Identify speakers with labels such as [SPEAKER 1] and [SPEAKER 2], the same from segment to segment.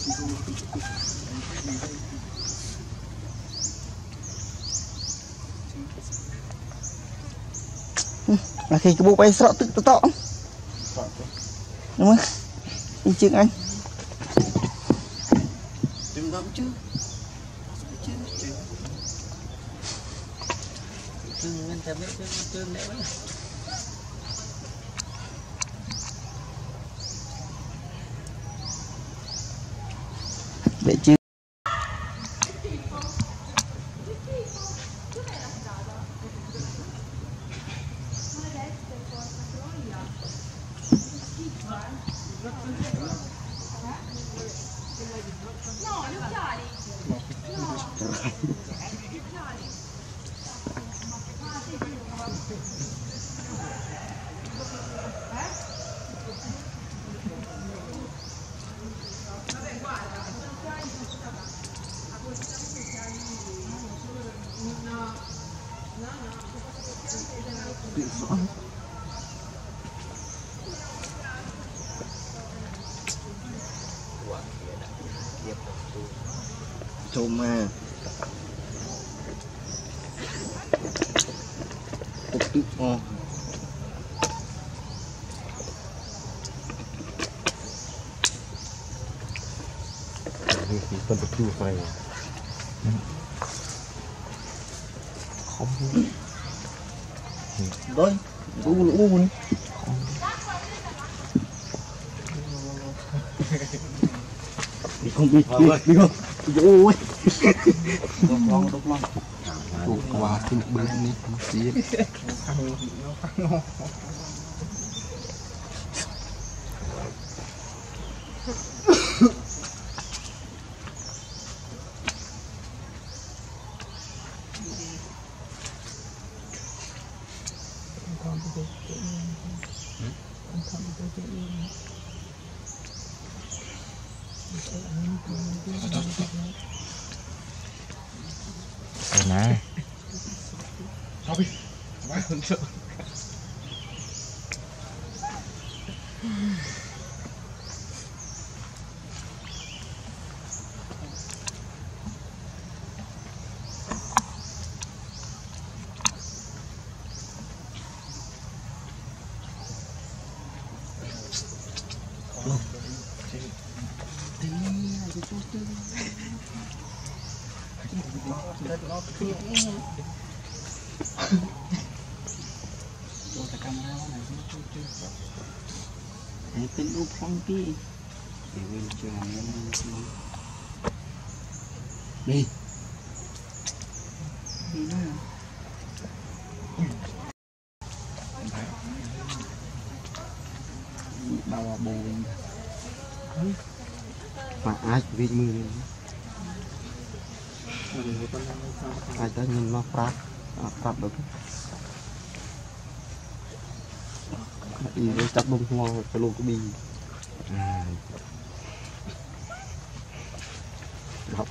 [SPEAKER 1] là khi cái bộ bay sợ tự to đúng không anh chừng anh
[SPEAKER 2] đừng ngậm chứ đừng ngăn chặn cái lẽ
[SPEAKER 1] để chứ chôm mà cục tự o
[SPEAKER 3] phân được chua phải không
[SPEAKER 1] rồi u này không biết đi không ôi đốt lon
[SPEAKER 3] tụt qua trên bên này xí nè
[SPEAKER 2] sao đi quá hơn sợ
[SPEAKER 1] tên úp phong kia để mình chờ đi đi nữa bao bồ
[SPEAKER 3] mà ai vì mưa này ai ta nhìn nó phát được đi với chắc bông hoa cái lô có bi học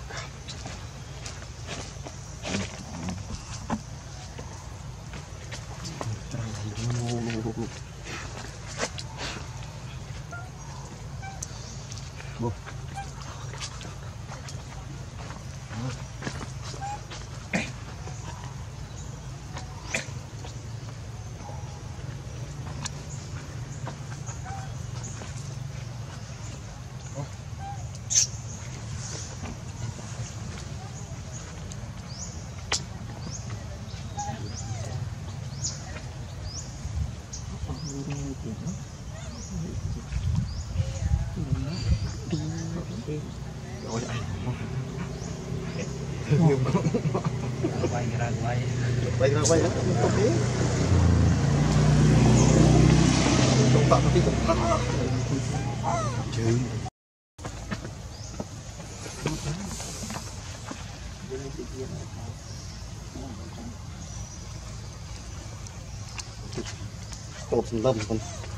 [SPEAKER 2] bay ra bay đó không tạo cái chứ cột lâm con